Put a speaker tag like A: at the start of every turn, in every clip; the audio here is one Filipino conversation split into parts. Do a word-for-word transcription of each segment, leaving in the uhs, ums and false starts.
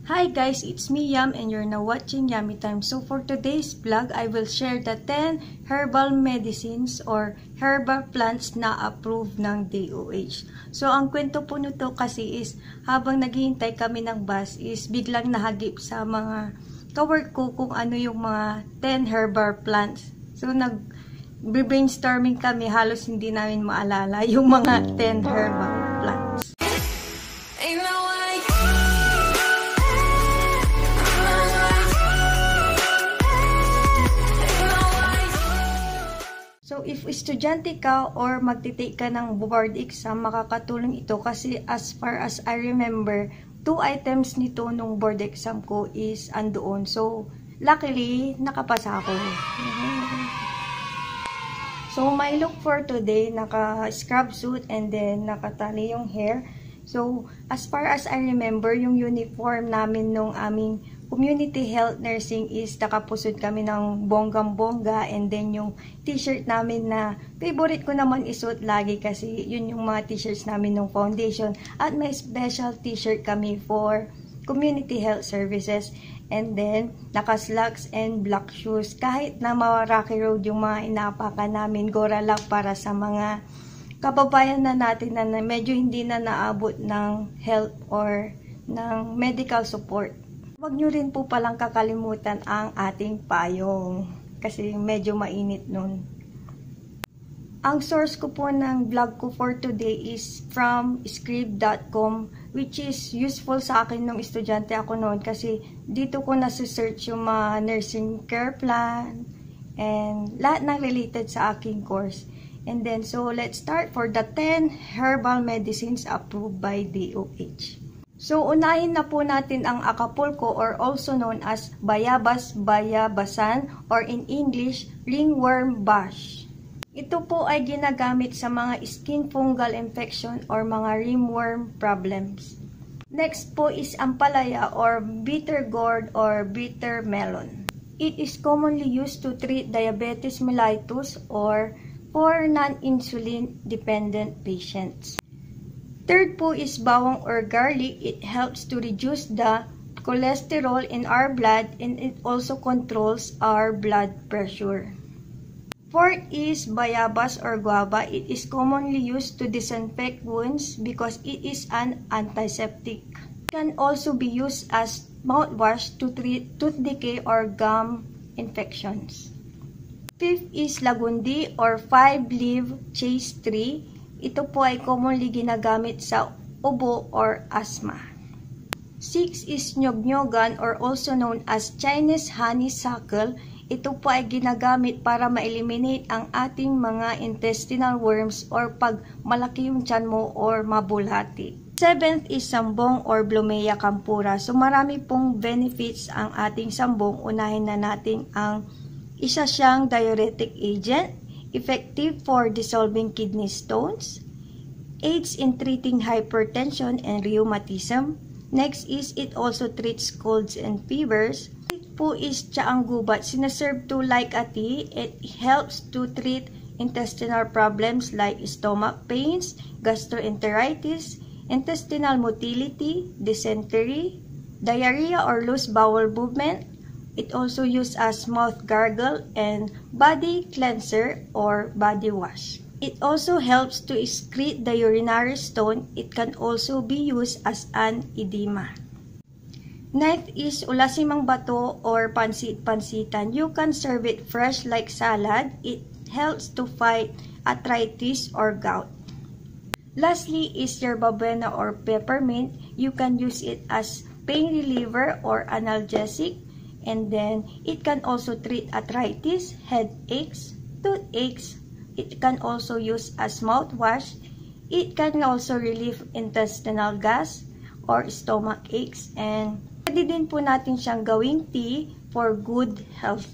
A: Hi guys, it's me Yam and you're now watching Yummy Time. So for today's vlog, I will share the ten herbal medicines or herbal plants na approved ng D O H. So ang kwento po nito kasi is habang naghihintay kami ng bus is biglang nahagip sa mga kawork ko kung ano yung mga ten herbal plants. So nag brainstorming kami, halos hindi namin maalala yung mga ten herbal plants. So, if estudyante ka or magtitake ka ng board exam, makakatulong ito kasi as far as I remember, two items nito nung board exam ko is andoon. So, luckily, nakapasa ako. So, my look for today, naka-scrub suit and then nakatali yung hair. So, as far as I remember, yung uniform namin nung aming community health nursing is nakapusod kami ng bonggang-bongga, and then yung t-shirt namin na favorite ko naman isuot lagi kasi yun yung mga t-shirts namin ng foundation, at may special t-shirt kami for community health services, and then naka-slacks and black shoes. Kahit na Rocky Road yung mga inapakan namin, gora lang para sa mga kababayan na natin na medyo hindi na naabot ng health or ng medical support. Huwag nyo rin po palang kakalimutan ang ating payong kasi medyo mainit nun. Ang source ko po ng vlog ko for today is from scrib dot com, which is useful sa akin nung estudyante ako noon kasi dito ko nasa-search yung mga nursing care plan and lahat ng related sa aking course. And then, so let's start for the ten herbal medicines approved by D O H. So, unahin na po natin ang Acapulco or also known as Bayabas Bayabasan or in English, ringworm bush. Ito po ay ginagamit sa mga skin fungal infection or mga ringworm problems. Next po is Ampalaya or bitter gourd or bitter melon. It is commonly used to treat diabetes mellitus or for non-insulin dependent patients. Third po is bawang or garlic. It helps to reduce the cholesterol in our blood and it also controls our blood pressure. Fourth is bayabas or guava. It is commonly used to disinfect wounds because it is an antiseptic. It can also be used as mouthwash to treat tooth decay or gum infections. Fifth is lagundi or five-leaf chaste tree. Ito po ay commonly ginagamit sa ubo or asthma. Six is nyog-nyogan or also known as Chinese honeysuckle. Ito po ay ginagamit para ma-eliminate ang ating mga intestinal worms or pag malaki yung tiyan mo or mabulhati. Seventh is sambong or Blumea campura. So marami pong benefits ang ating sambong. Unahin na natin ang isa siyang diuretic agent, effective for dissolving kidney stones, aids in treating hypertension and rheumatism. Next is it also treats colds and fevers. It po is tsaang gubat. Sinaserve to like a tea. It helps to treat intestinal problems like stomach pains, gastroenteritis, intestinal motility, dysentery, diarrhea or loose bowel movement. It also used as mouth gargle and body cleanser or body wash. It also helps to excrete the urinary stone. It can also be used as an edema. Ninth is ulasimang bato or pansit-pansitan. You can serve it fresh like salad. It helps to fight arthritis or gout. Lastly is yerba buena or peppermint. You can use it as pain reliever or analgesic. And then, it can also treat arthritis, headaches, toothaches. It can also use as mouthwash. It can also relieve intestinal gas or stomach aches. And pwede din po natin siyang gawing tea for good health.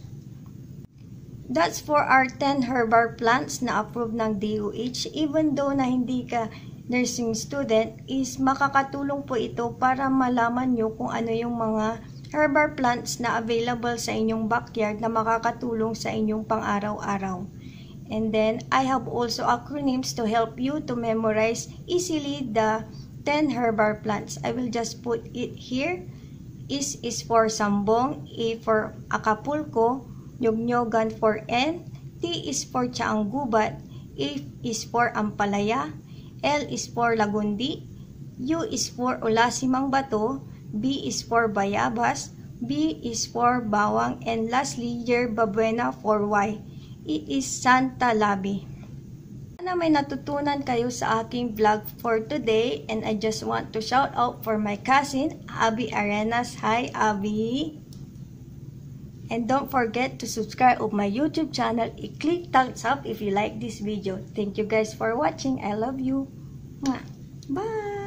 A: That's for our ten herbal plants na approved ng D O H. Even though na hindi ka nursing student, is makakatulong po ito para malaman nyo kung ano yung mga herbal plants na available sa inyong backyard na makakatulong sa inyong pang-araw-araw. And then, I have also acronyms to help you to memorize easily the ten herbal plants. I will just put it here. S is for Sambong, A for Acapulco, Nyugnyugan for N, T is for Tianggubat, A is for Ampalaya, L is for Lagundi, U is for Ulasimang Bato, B is for Bayabas, B is for Bawang, and lastly, Yerba Buena for Y. It is Santa Labi. Sana may natutunan kayo sa aking vlog for today, and I just want to shout out for my cousin, Abby Arenas. Hi, Abby! And don't forget to subscribe of my YouTube channel. I-click thumbs up if you like this video. Thank you guys for watching. I love you. Bye!